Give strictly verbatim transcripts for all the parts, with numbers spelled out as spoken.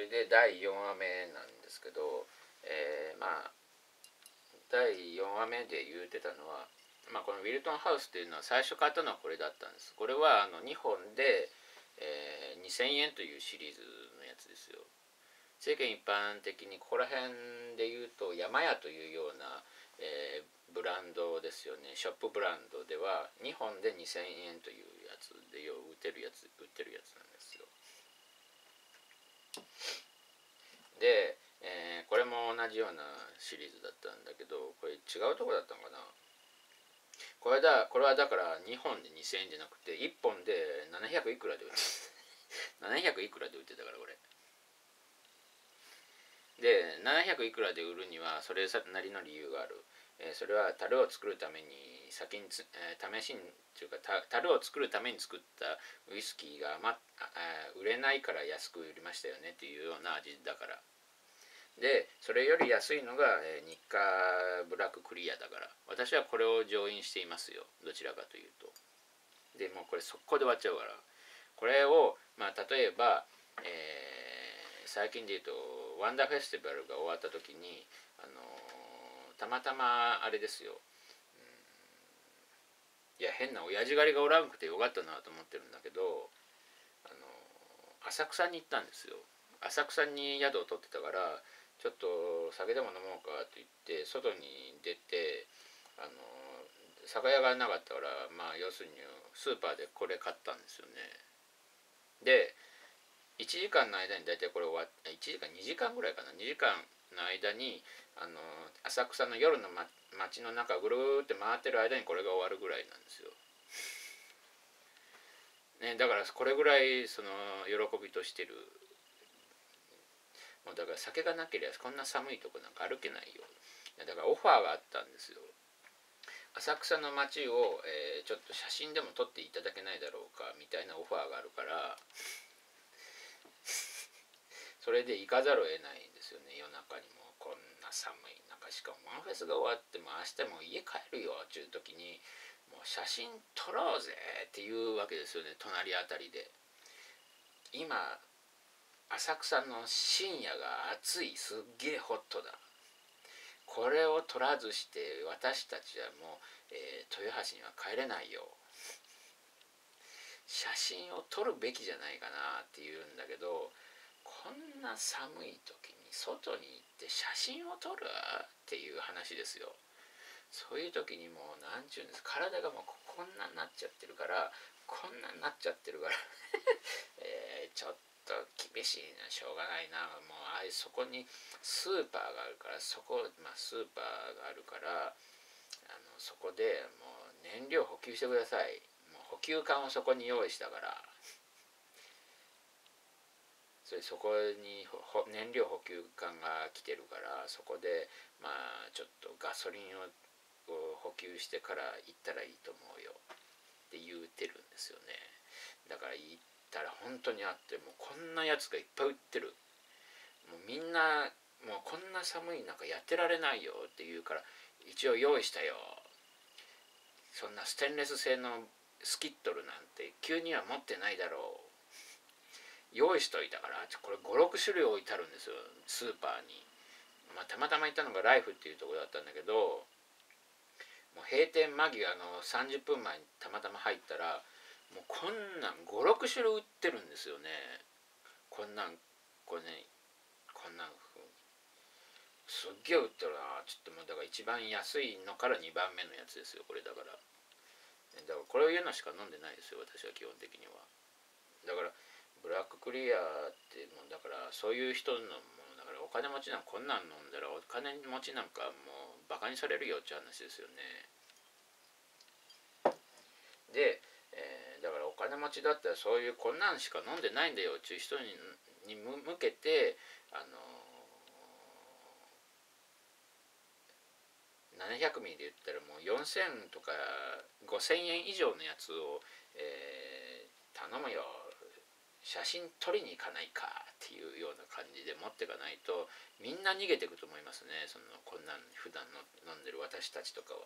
れでだいよんわめなんですけど、えー、まあだいよんわめで言うてたのは、まあ、このウィルトンハウスっていうのは最初買ったのはこれだったんです。これはあのにほんで、えー、にせんえんというシリーズのやつですよ。世間一般的にここら辺で言うと山屋というような、えー、ブランドですよね。ショップブランドではにほんでにせんえんというやつでよう売ってるやつ売ってるやつなんですよ。で、えー、これも同じようなシリーズだったんだけど、これ違うとこだったのかな。これだこれはだからにほんでにせんえんじゃなくていっぽんでななひゃくいくらで売ってななひゃくいくらで売ってたからこれでななひゃくいくらで売るにはそれなりの理由がある。えー、それは樽を作るために先につ、えー、試しにというか樽を作るために作ったウイスキーが、ま、売れないから安く売りましたよねっていうような味だから。でそれより安いのが、えー、日課ブラッククリアだから、私はこれを上印していますよ、どちらかというと。でもうこれ速攻で終わっちゃうから、これをまあ例えば、えー、最近で言うとワンダーフェスティバルが終わった時に、あのー、たまたまあれですよ、いや変な親父狩りがおらんくてよかったなと思ってるんだけど、あのー、浅草に行ったんですよ。浅草に宿を取ってたから、ちょっと酒でも飲もうかと言って外に出て、あの酒屋がなかったから、まあ要するにスーパーでこれ買ったんですよね。でいちじかんの間に大体これ終わっていちじかんにじかんぐらいかな、にじかんの間にあの浅草の夜の、ま、街の中をぐるーって回ってる間にこれが終わるぐらいなんですよ、ね、だからこれぐらいその喜びとしてる。もうだから酒がなければこんな寒いとこなんか歩けないよ。だからオファーがあったんですよ。浅草の街を、えー、ちょっと写真でも撮っていただけないだろうかみたいなオファーがあるから、それで行かざるを得ないんですよね。夜中にもこんな寒い中、しかもワンフェスが終わっても明日も家帰るよっていう時に、もう写真撮ろうぜっていうわけですよね、隣あたりで。今浅草の深夜が暑い、すっげえホットだ、これを取らずして私たちはもう、えー、豊橋には帰れないよ、写真を撮るべきじゃないかなっていうんだけど、こんな寒い時に外に行って写真を撮るっていう話ですよ。そういう時にもう何ちゅうんです、体がもうこんなになっちゃってるから、こんなになっちゃってるからえー、ちょっと厳しいな、しょうがないな、もうあいそこにスーパーがあるから、そこ、まあ、スーパーがあるから、あのそこでもう燃料補給してください、もう補給管をそこに用意したから、それそこに燃料補給管が来てるから、そこでまあちょっとガソリンを補給してから行ったらいいと思うよって言うてるんですよね。だから行ったら本当にあって、もうこんなやつがいっぱい売ってる、もうみんなもうこんな寒い中やってられないよって言うから、一応用意したよ、そんなステンレス製のスキットルなんて急には持ってないだろう、用意しといたから。これごろくしゅるい置いてあるんですよ、スーパーに。まあ、たまたま行ったのがライフっていうところだったんだけど、もう閉店間際のさんじゅっぷんまえにたまたま入ったら、もうこんなんごろくしゅるい売ってるんですよね。こんなんこれね、こんなんすっげえ売ってるな。ちょっともうだから一番安いのからにばんめのやつですよこれ。だからだからこれを言うのしか飲んでないですよ私は基本的には。だからブラッククリアってもうだからそういう人のもうだから、お金持ちなんかこんなん飲んだらお金持ちなんかもうバカにされるよって話ですよね。で、えー、だからお金持ちだったらそういうこんなんしか飲んでないんだよっていう人にに向けて、あのー、ななひゃくミリで言ったらもうよんせんとかごせんえん以上のやつを、えー、頼むよ、写真撮りに行かないかっていうような感じで持っていかないと、みんな逃げていくと思いますね。そのこんなん普段の飲んでる私たちとかは。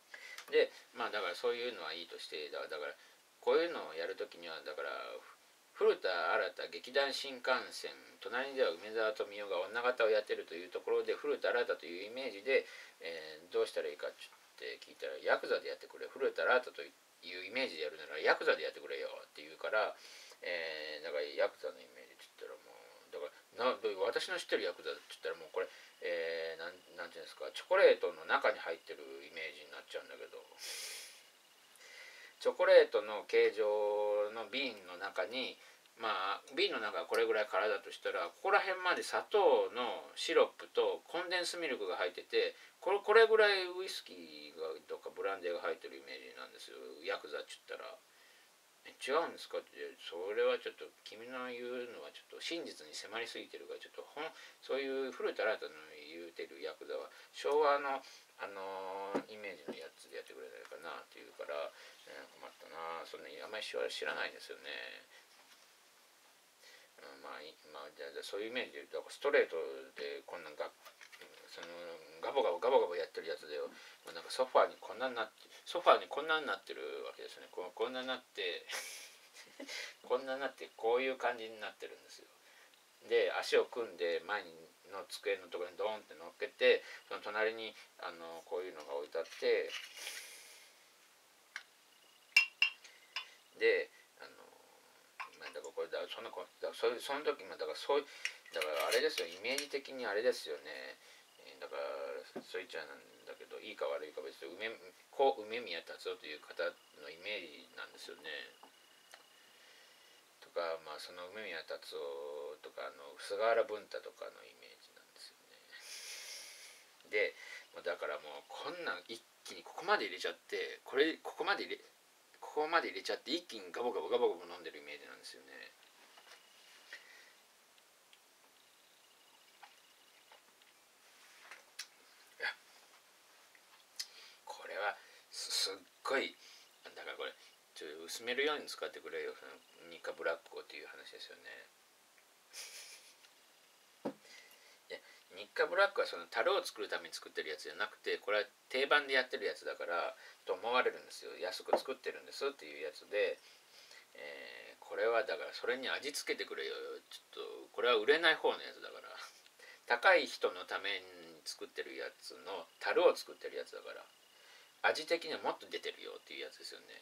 でまあだからそういうのはいいとして、だからだからこういうのをやるときにはだから古田新太劇団新幹線隣では梅沢富美男が女方をやってるというところで古田新太というイメージで、えー、どうしたらいいかって聞いたらヤクザでやってくれ、古田新太というイメージでやるならヤクザでやってくれよって言うから、えー、だからヤクザのイメージって言ったらもうだからな私の知ってるヤクザって言ったらもうこれ、えー、なんなんていうんですか、チョコレートの中に入ってるイメージになっちゃうんだけど、チョコレートの形状の瓶の中に、まあ瓶の中がこれぐらい空だとしたら、ここら辺まで砂糖のシロップとコンデンスミルクが入ってて、これこれぐらいウイスキーがとかブランデーが入ってるイメージなんですよ、ヤクザって言ったら。違うんですかって、それはちょっと君の言うのはちょっと真実に迫りすぎてるから、ちょっとほんそういう古田新太の言うてるヤクザは昭和のあのー、イメージのやつでやってくれないかなっていうから、えー、困ったな、そんなにあんまり知らないですよね。うん、まあ、まあ、じゃあそういうイメージでだからストレートでこんなんがそのガボガボガボガボやってるやつで、なんかソファーにこんなになってソファーにこんなになってるわけですね。ここんなになってこんなになってこういう感じになってるんですよ。で足を組んで前の机のところにドーンって乗っけて、その隣にあのこういうのが置いてあって、であのまあだからこれだそのだそその時もだからそうだからあれですよ、イメージ的にあれですよね。だからそう言っちゃなんだけど、いいか悪いか別に梅故梅宮達夫という方のイメージなんですよね。とかまあその梅宮達夫とかあの菅原文太とかのイメージなんですよね。でだからもうこんなん一気にここまで入れちゃって、これここまで入れここまで入れちゃって一気にガボガボガボガボ飲んでるイメージなんですよね。これはすっごいだからこれちょっと薄めるように使ってくれよ、そのニカブラックをっていう話ですよね。ニッカブラックはその樽を作るために作ってるやつじゃなくて、これは定番でやってるやつだからと思われるんですよ。安く作ってるんですっていうやつで、えー、これはだからそれに味付けてくれよ、ちょっとこれは売れない方のやつだから、高い人のために作ってるやつの樽を作ってるやつだから、味的にはもっと出てるよっていうやつですよね。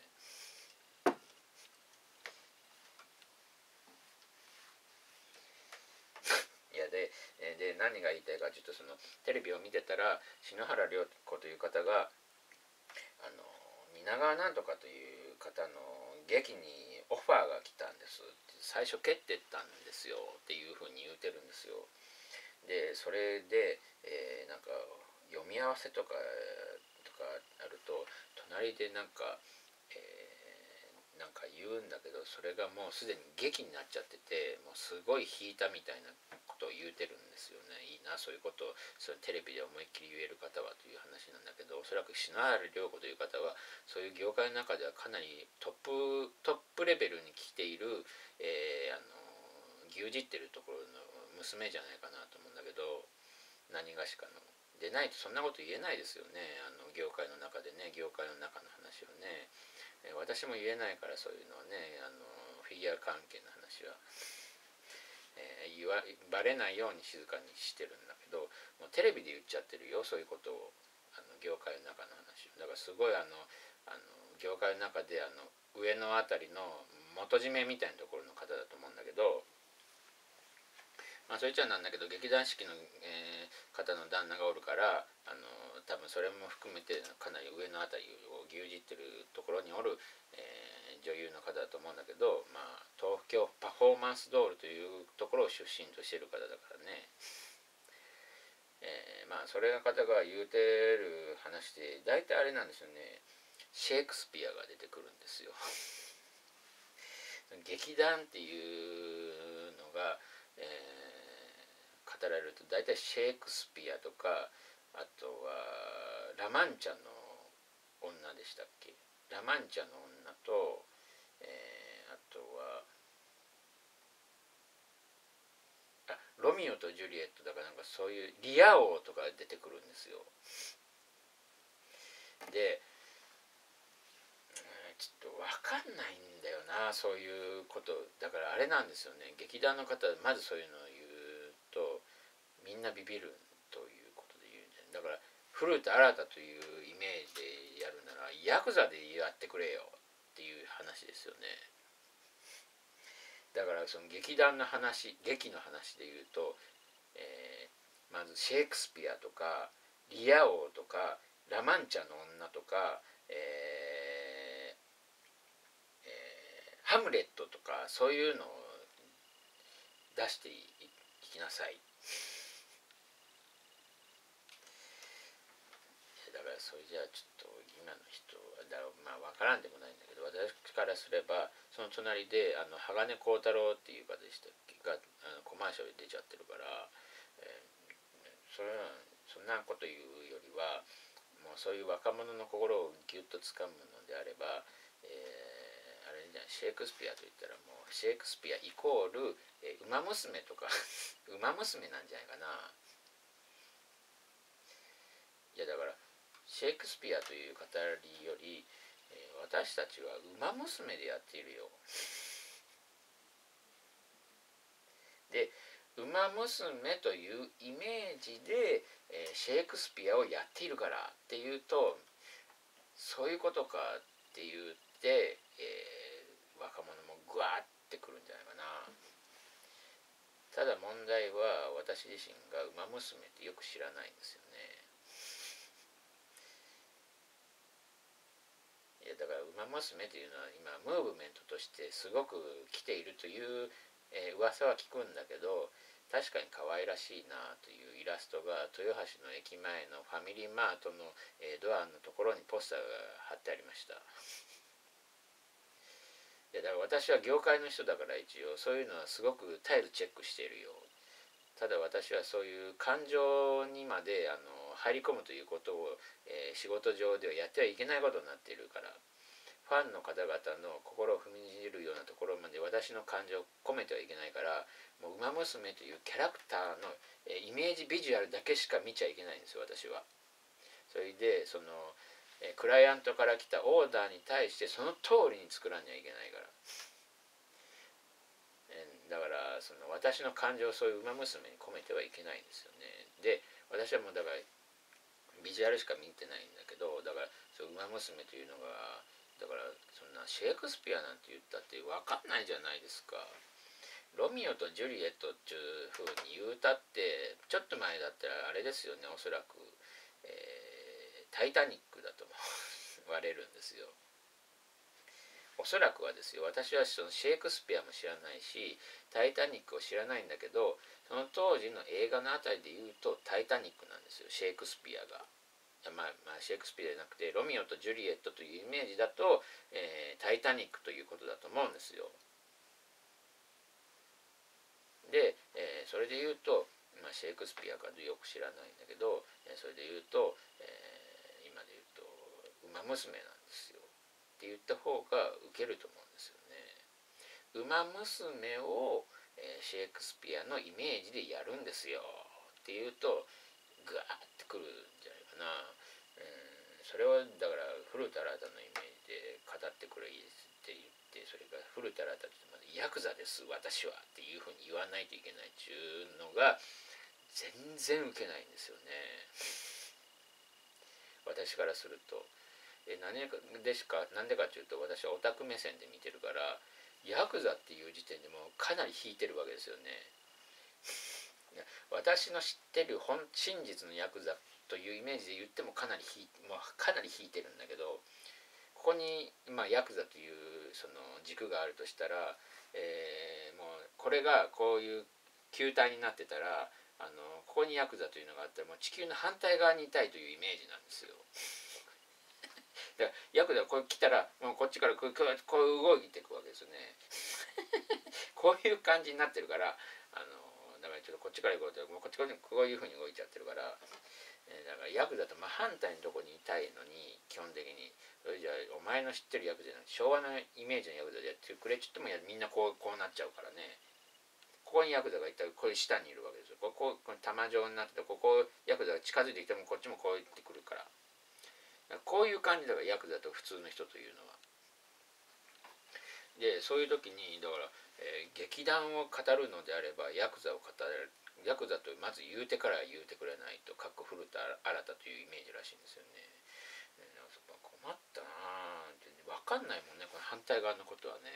いやでで何が言いたいかちょっとそのテレビを見てたら、篠原涼子という方があの蜷川なんとかという方の劇にオファーが来たんですって最初蹴ってったんですよっていうふうに言うてるんですよ。でそれで、えー、なんか読み合わせとかとかあると隣でなんか、えー、なんか言うんだけど、それがもうすでに劇になっちゃってて、もうすごい引いたみたいなことを言うてるんですよね。いいなそういうことをそのテレビで思いっきり言える方はという話なんだけど、おそらく篠原涼子という方はそういう業界の中ではかなりトップトップレベルに来ている、えー、あの牛耳ってるところの娘じゃないかなと思うんだけど、何がしかのでないとそんなこと言えないですよね。あの業界の中でね、業界の中の話をね、えー、私も言えないからそういうのはね、あのフィギュア関係の話は、えー、言わバレないように静かにしてるんだけど、もうテレビで言っちゃってるよそういうことを、あの業界の中の話を。だからすごいあのあの業界の中であの上のあたりの元締めみたいなところの方だと思うんだけど、まあそれじゃなんだけど劇団四季の、えー、方の旦那がおるから、あの多分それも含めてかなり上のあたりを牛耳ってるところにおる、えー、女優の方だと思うんだけど、まあ東京パフォーマンスドールというところを出身としている方だからね、えー、まあそれが方が言うてる話で大体あれなんですよね、シェイクスピアが出てくるんですよ劇団っていうのが、えー語られると大体シェイクスピアとか、あとはラマンチャの女でしたっけ、ラマンチャの女と、えー、あとはあロミオとジュリエットだから、なんかそういうリア王とか出てくるんですよ。でちょっと分かんないんだよなな、そういうことだから。あれなんですよね、劇団の方まずそういうのを言うとみんなビビるということで言うんじゃない。だから古田新太というイメージでやるならヤクザでやってくれよっていう話ですよね。だからその劇団の話、劇の話で言うと、えー、まずシェイクスピアとかリア王とかラマンチャの女とか、えーえー、ハムレットとか、そういうのを出していきなさい。だからそれじゃあちょっと今の人はだまあ分からんでもないんだけど、私からすればその隣であの鋼幸太郎っていう方でしたっけがあのコマーシャルで出ちゃってるから、えー、それはそんなこと言うよりはもうそういう若者の心をギュッとつかむのであれば、えー、あれじゃない、シェイクスピアといったらもうシェイクスピアイコール、えー、馬娘とか馬娘なんじゃないかな。いやだからシェイクスピアという語りより、えー、私たちは馬娘でやっているよ。で馬娘というイメージで、えー、シェイクスピアをやっているからっていうと、そういうことかって言って、えー、若者もグワーってくるんじゃないかな。ただ問題は私自身が馬娘ってよく知らないんですよね。いやだから馬娘というのは今ムーブメントとしてすごく来ているという、えー、噂は聞くんだけど、確かに可愛らしいなというイラストが豊橋の駅前のファミリーマートの、えー、ドアのところにポスターが貼ってありました。いやだから私は業界の人だから一応そういうのはすごく絶えずチェックしているよ。ただ私はそういう感情にまであの入り込むということを、えー、仕事上ではやってはいけないことになっているから、ファンの方々の心を踏みにじるようなところまで私の感情を込めてはいけないから、もう馬娘というキャラクターの、えー、イメージビジュアルだけしか見ちゃいけないんですよ私は。それでその、えー、クライアントから来たオーダーに対してその通りに作らなきゃいけないから。だからその私の感情をそういう馬娘に込めてはいけないんですよね。で私はもうだからビジュアルしか見てないんだけど、だからそう馬娘というのがだからそんなシェイクスピアなんて言ったって分かんないじゃないですか。ロミオとジュリエットっていう風に言うたってちょっと前だったらあれですよね、おそらく、えー、タイタニックだと思われるんですよ。おそらくはですよ、私はそのシェイクスピアも知らないしタイタニックを知らないんだけど、その当時の映画のあたりで言うとタイタニックなんですよ、シェイクスピアが。まあ、まあシェイクスピアじゃなくてロミオとジュリエットというイメージだと、えー、タイタニックということだと思うんですよ。で、えー、それで言うと、まあ、シェイクスピアかよく知らないんだけど、それで言うと、えー、今で言うと「ウマ娘」なんですよって言った方がウケると思うんですよね。ウマ娘を、えー、シェイクスピアのイメージでやるんですよって言うとグワーってくるんじゃないかな。うん、それはだから古田新太のイメージで語ってくれって言って、それから古田新太ってまでヤクザです私はっていうふうに言わないといけないっていうのが全然ウケないんですよね、私からすると。え何でしかなんでかっていうと、私はオタク目線で見てるから、ヤクザっていう時点でもうかなり引いてるわけですよね。私の知ってる本真実のヤクザというイメージで言ってもかなり引いもうかなり引いてるんだけど、ここに、まあ、ヤクザというその軸があるとしたら、えー、もうこれがこういう球体になってたら、あのここにヤクザというのがあったらもう地球の反対側にいたいというイメージなんですよ。だからヤクザがこう来たらもうこっちからこうこうこう動いていくわけですよね。こういう感じになってるから、あのだからちょっとこっちから行こうともうこっちからこういう風に動いちゃってるから、えー、だからヤクザと真反対のとこにいたいのに基本的に、それじゃあお前の知ってるヤクザじゃなくて昭和のイメージのヤクザでやってくれちょっともやみんなこうこうなっちゃうからね。ここにヤクザがいたらこういう下にいるわけですよ。こここの玉状になってて、ここヤクザが近づいてきてもこっちもこう行ってくるから、だからこういう感じだからヤクザと普通の人というのは。 でそういう時にだから、えー劇団を語るのであればヤクザを語る、ヤクザとまず言うてから言うてくれないと、かっこ古田新太というイメージらしいんですよね。ね、困ったなあ、分かんないもんね、この反対側のことはね。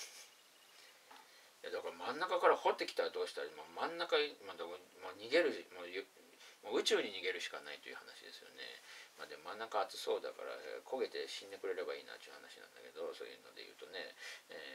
いやだから真ん中から掘ってきたらどうしたら、もう真ん中、まあ、もう逃げるもうもう宇宙に逃げるしかないという話ですよね。まあ、でも真ん中暑そうだから焦げて死んでくれればいいなという話なんだけど、そういうので言うとね、え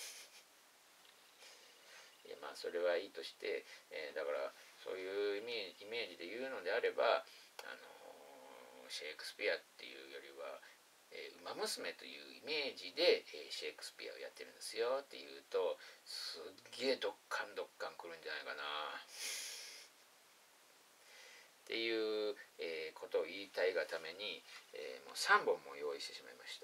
ー、いやまあそれはいいとして、えー、だからそういうイメージで言うのであれば、あのー、シェイクスピアっていうよりは、えー、馬娘というイメージで、えー、シェイクスピアをやってるんですよっていうと、すっげえどっかんどっかんくるんじゃないかなっていう、えー、ことを言いたいがために、えー、もうさんぼんも用意してしまいました。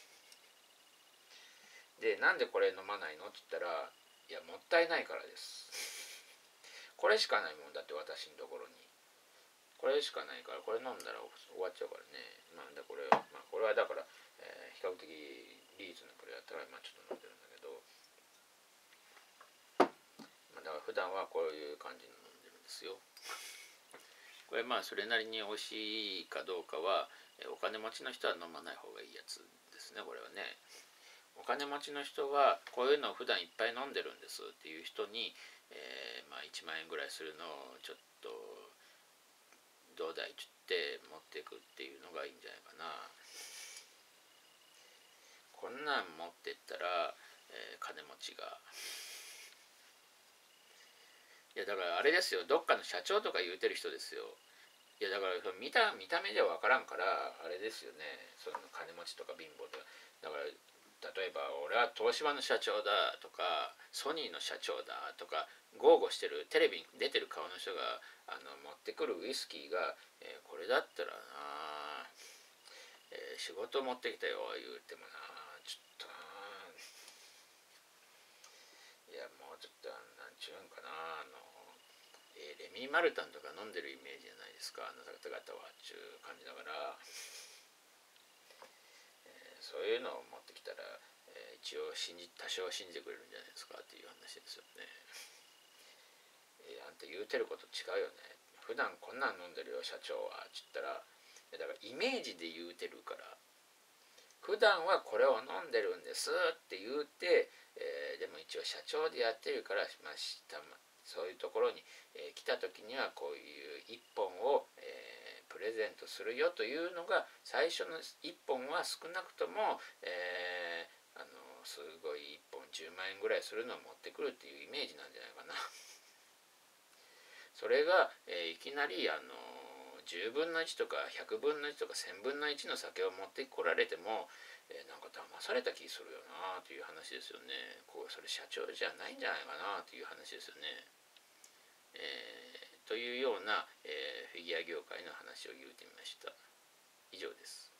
でなんでこれ飲まないのって言ったら、いやもったいないからです。これしかないもんだって、私のところにこれしかないから、これ飲んだら終わっちゃうからね。まあだこれ、まあ、これはだから、えー、比較的リーズナブルやったから、まあ、ちょっと飲んでるんだけど、まあ、だから普段はこういう感じの飲んでるんですよ。これまあそれなりに美味しいかどうかは、お金持ちの人は飲まない方がいいやつですね、これはね。お金持ちの人はこういうのを普段いっぱい飲んでるんですっていう人に、えー、まあいちまん円ぐらいするのをちょっとどうだいって言って持っていくっていうのがいいんじゃないかな。こんなん持ってったら、えー、金持ちが、いやだからあれですよ、どっかの社長とか言うてる人ですよ。いやだから見た見た目では分からんからあれですよね、その金持ちとか貧乏とか。だから例えば俺は東芝の社長だとかソニーの社長だとか豪語してるテレビに出てる顔の人があの持ってくるウイスキーが、えー、これだったらな、えー、仕事持ってきたよ言うてもな、ちょっとないやもうちょっとなんちゅうんかな、あの、えー、レミー・マルタンとか飲んでるイメージじゃないですか、あの方々はちゅう感じだから、えー、そういうのを持ってきたら、えー、一応信じ多少信じてくれるんじゃないですかっていう話ですよね。えー、あんた言うてること違うよね、普段こんなん飲んでるよ社長はっつったら、だからイメージで言うてるから、普段はこれを飲んでるんですって言うて、えー、でも一応社長でやってるから、まあ、そういうところに、えー、来た時にはこういういっぽんを、えー、プレゼントするよというのが、最初のいっぽんは少なくとも、えー、あのすごいいっぽんじゅうまん円ぐらいするのを持ってくるっていうイメージなんじゃないかな。それが、えー、いきなりあのじゅうぶんのいちとかひゃくぶんのいちとかせんぶんのいちの酒を持ってこられても、えー、なんか騙された気するよなという話ですよね。こうそれ社長じゃないんじゃないかなという話ですよね。えー、というような、えー、フィギュア業界の話を言うてみました。以上です。